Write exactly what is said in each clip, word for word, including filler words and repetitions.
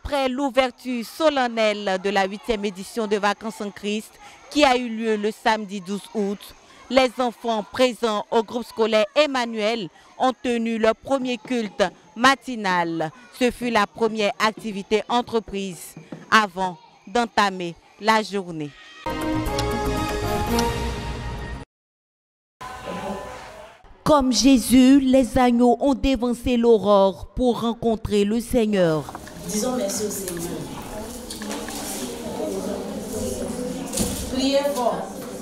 Après l'ouverture solennelle de la huitième édition de Vacances en Christ qui a eu lieu le samedi douze août, les enfants présents au groupe scolaire Emmanuel ont tenu leur premier culte matinal. Ce fut la première activité entreprise avant d'entamer la journée. Comme Jésus, les agneaux ont dévancé l'aurore pour rencontrer le Seigneur. Disons merci au Seigneur. Priez fort.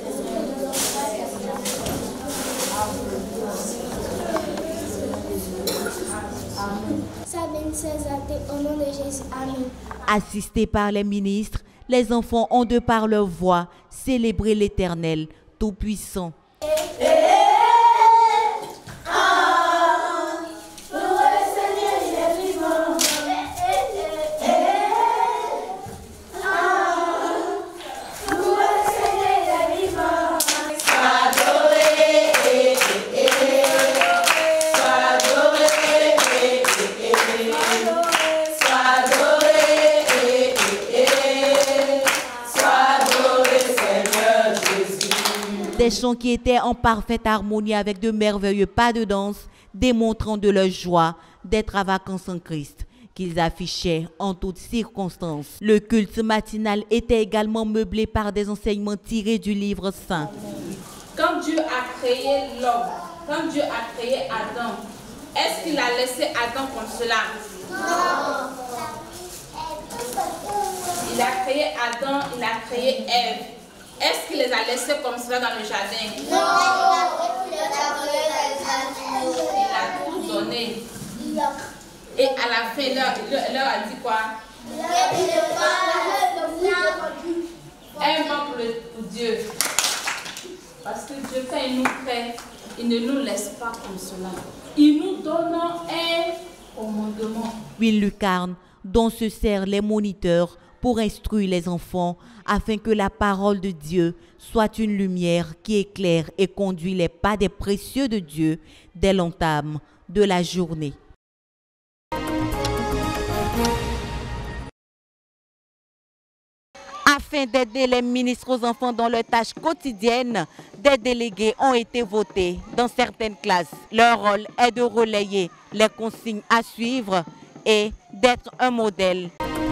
Au nom de Jésus, Amen. Assistés par les ministres, les enfants ont de par leur voix célébré l'Éternel Tout-Puissant. Des chants qui étaient en parfaite harmonie avec de merveilleux pas de danse, démontrant de leur joie d'être à Vacances en Christ, qu'ils affichaient en toutes circonstances. Le culte matinal était également meublé par des enseignements tirés du livre saint. Quand Dieu a créé l'homme, quand Dieu a créé Adam, est-ce qu'il a laissé Adam comme cela? Non. Il a créé Adam, il a créé Ève. Est-ce qu'il les a laissés comme cela dans le jardin? Non. Il a tout donné. Et à la fin, il leur, il leur a dit quoi? Un vent pour, le, pour Dieu. Parce que Dieu, quand il nous crée, il ne nous laisse pas comme cela. Il nous donne un commandement. Une lucarne dont se servent les moniteurs pour instruire les enfants afin que la parole de Dieu soit une lumière qui éclaire et conduit les pas des précieux de Dieu dès l'entame de la journée. Afin d'aider les ministres aux enfants dans leurs tâches quotidiennes, des délégués ont été votés dans certaines classes. Leur rôle est de relayer les consignes à suivre et d'être un modèle.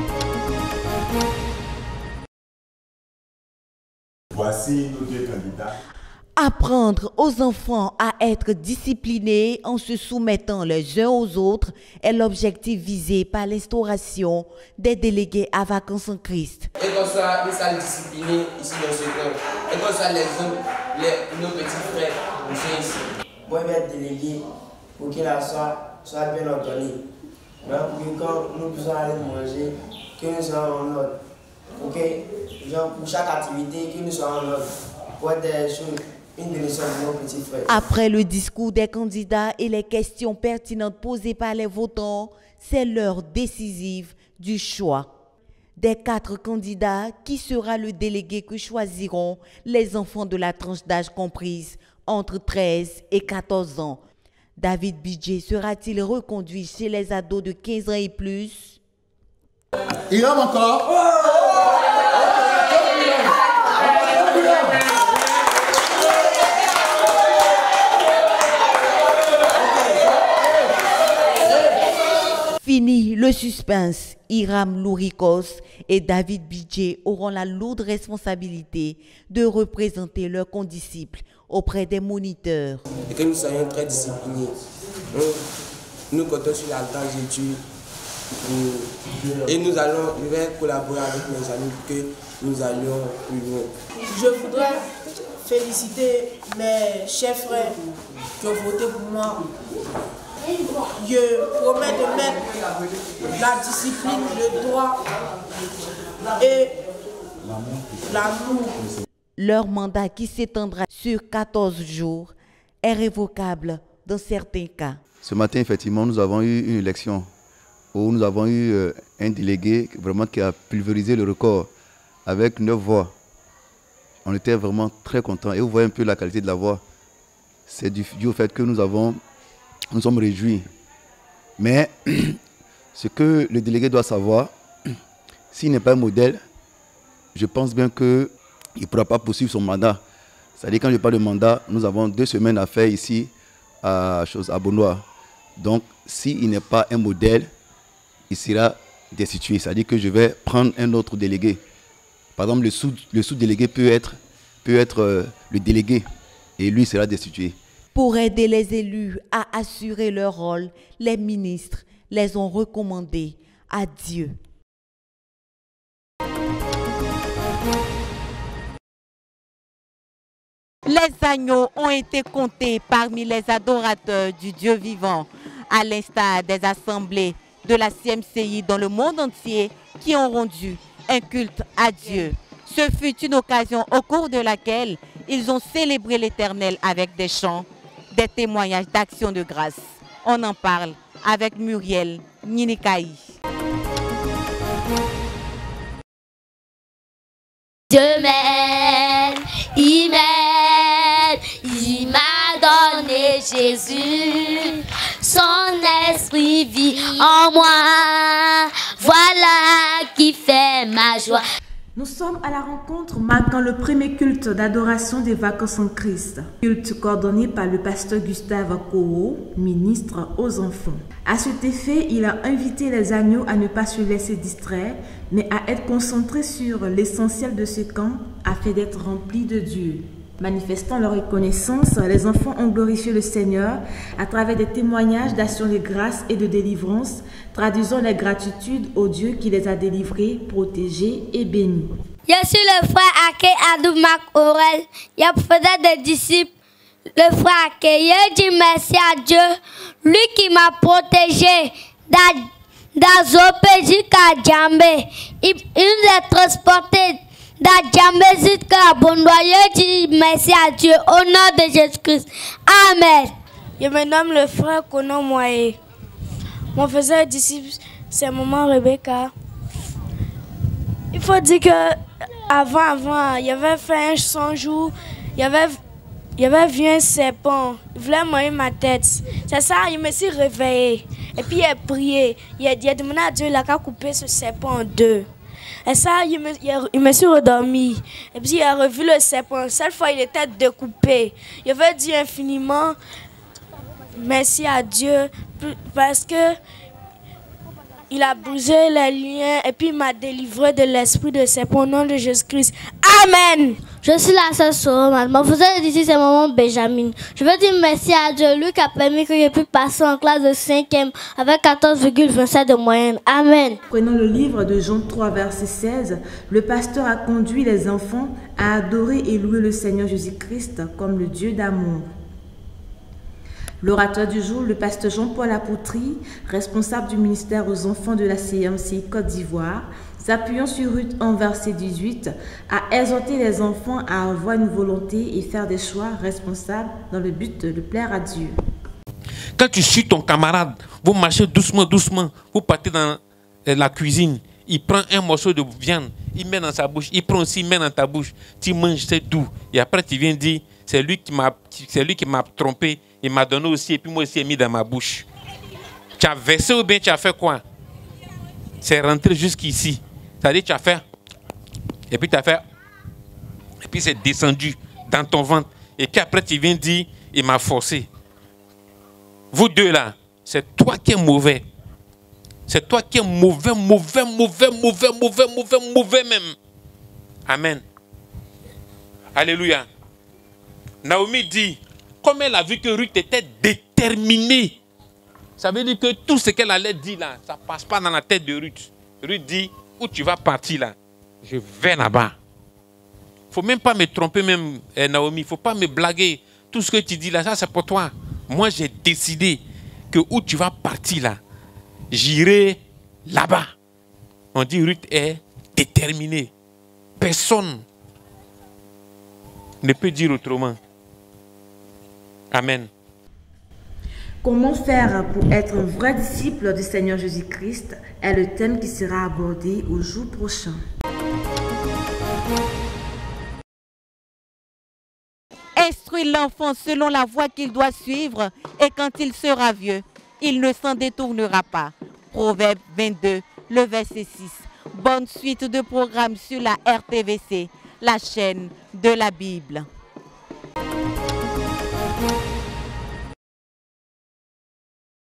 Voici nos deux candidats. Apprendre aux enfants à être disciplinés en se soumettant les uns aux autres est l'objectif visé par l'instauration des délégués à Vacances en Christ. Et qu'on soit une salle disciplinée ici dans ce camp. Et qu'on soit les autres, les, nos petits frères, nous sommes ici. Moi, je vais être délégué pour qu'il soit, soit bien entendu. Pour que quand nous puissions aller manger, que nous soyons en ordre. Pour que, genre, pour chaque activité, que nous soyons en ordre. Pour être des choses. Après le discours des candidats et les questions pertinentes posées par les votants, c'est l'heure décisive du choix. Des quatre candidats, qui sera le délégué que choisiront les enfants de la tranche d'âge comprise entre treize et quatorze ans? David Bidjé sera-t-il reconduit chez les ados de quinze ans et plus? Il rame encore. Fini le suspense, Hiram Lourikos et David Bidjé auront la lourde responsabilité de représenter leurs condisciples auprès des moniteurs. Et que nous soyons très disciplinés. Nous, nous comptons sur la tâche d'études. Et nous allons, je vais collaborer avec mes amis pour que nous allions plus loin. Je voudrais féliciter mes chers frères qui ont voté pour moi. Je promets de mettre la discipline, le droit et l'amour. Leur mandat, qui s'étendra sur quatorze jours, est révocable dans certains cas. Ce matin, effectivement, nous avons eu une élection où nous avons eu un délégué vraiment qui a pulvérisé le record avec neuf voix. On était vraiment très contents. Et vous voyez un peu la qualité de la voix. C'est dû au fait que nous avons... Nous sommes réjouis. Mais ce que le délégué doit savoir, s'il n'est pas un modèle, je pense bien qu'il ne pourra pas poursuivre son mandat. C'est-à-dire, quand je parle de mandat, nous avons deux semaines à faire ici à, chose, à Beaunois. Donc, s'il n'est pas un modèle, il sera destitué. C'est-à-dire que je vais prendre un autre délégué. Par exemple, le sous, le sous-délégué peut être, peut être euh, le délégué et lui sera destitué. Pour aider les élus à assurer leur rôle, les ministres les ont recommandés à Dieu. Les agneaux ont été comptés parmi les adorateurs du Dieu vivant, à l'instar des assemblées de la C M C I dans le monde entier qui ont rendu un culte à Dieu. Ce fut une occasion au cours de laquelle ils ont célébré l'Éternel avec des chants, des témoignages d'action de grâce. On en parle avec Muriel Ninikaï. Dieu m'aime, il m'aime, il m'a donné Jésus, son esprit vit en moi, voilà qui fait ma joie. Nous sommes à la rencontre marquant le premier culte d'adoration des vacances en Christ. Culte coordonné par le pasteur Gustave Koro, ministre aux enfants. À cet effet, il a invité les agneaux à ne pas se laisser distraire, mais à être concentrés sur l'essentiel de ce camp afin d'être remplis de Dieu. Manifestant leur reconnaissance, les enfants ont glorifié le Seigneur à travers des témoignages d'action de grâce et de délivrance, traduisant les gratitudes au Dieu qui les a délivrés, protégés et bénis. Je suis le frère Ake Adou Mac Aurel, je faisais des disciples. Le frère Ake, je dis merci à Dieu, lui qui m'a protégé d'Azopé jusqu'à Djambé. Il, il nous a transportés d'Adjambé jusqu'à Bondoye. Je dis merci à Dieu au nom de Jésus-Christ. Amen. Je me nomme le frère Konon Moye. Mon faiseur disciple, c'est maman Rebecca. Il faut dire que avant, avant, il y avait fait un cent jours, il y avait, il y avait vu un serpent, il voulait manger ma tête. C'est ça, il me suis réveillé. Et puis il a prié, il a, il a demandé à Dieu, il a coupé ce serpent en deux. Et ça, il me, il, a, il me suis redormi. Et puis il a revu le serpent. Cette fois, il était découpé. Il avait dit infiniment merci à Dieu parce que il a brisé les liens et puis il m'a délivré de l'esprit de serpent au nom de Jésus-Christ. Amen. Je suis la sœur Soromane. Mon frère d'ici, c'est maman Benjamin. Je veux dire merci à Dieu, lui qui a permis que je puisse passer en classe de cinquième avec quatorze virgule vingt-sept de moyenne. Amen. Prenant le livre de Jean trois, verset seize, le pasteur a conduit les enfants à adorer et louer le Seigneur Jésus-Christ comme le Dieu d'amour. L'orateur du jour, le pasteur Jean-Paul Apoutry, responsable du ministère aux enfants de la C M C I Côte d'Ivoire, s'appuyant sur Ruth un, verset dix-huit, a exhorté les enfants à avoir une volonté et faire des choix responsables dans le but de plaire à Dieu. Quand tu suis ton camarade, vous marchez doucement, doucement, vous partez dans la cuisine, il prend un morceau de viande, il met dans sa bouche, il prend aussi, il met dans ta bouche, tu manges, c'est doux. Et après tu viens dire, c'est lui qui m'a, c'est lui qui m'a trompé, il m'a donné aussi, et puis moi aussi, il a mis dans ma bouche. Tu as versé ou bien tu as fait quoi? C'est rentré jusqu'ici. C'est-à-dire tu as fait, et puis tu as fait, et puis c'est descendu dans ton ventre. Et puis après tu viens dire, il m'a forcé. Vous deux là, c'est toi qui es mauvais. C'est toi qui es mauvais, mauvais, mauvais, mauvais, mauvais, mauvais, mauvais même. Amen. Alléluia. Naomi dit, comme elle a vu que Ruth était déterminée, ça veut dire que tout ce qu'elle allait dire là, ça ne passe pas dans la tête de Ruth. Ruth dit, où tu vas partir là? Je vais là-bas. Il ne faut même pas me tromper même, eh, Naomi. Il ne faut pas me blaguer. Tout ce que tu dis là, ça c'est pour toi. Moi j'ai décidé que où tu vas partir là, j'irai là-bas. On dit Ruth est déterminée. Personne ne peut dire autrement. Amen. Comment faire pour être un vrai disciple du Seigneur Jésus-Christ est le thème qui sera abordé au jour prochain. Instruis l'enfant selon la voie qu'il doit suivre et quand il sera vieux, il ne s'en détournera pas. Proverbe vingt-deux, le verset six. Bonne suite de programmes sur la R T V C, la chaîne de la Bible.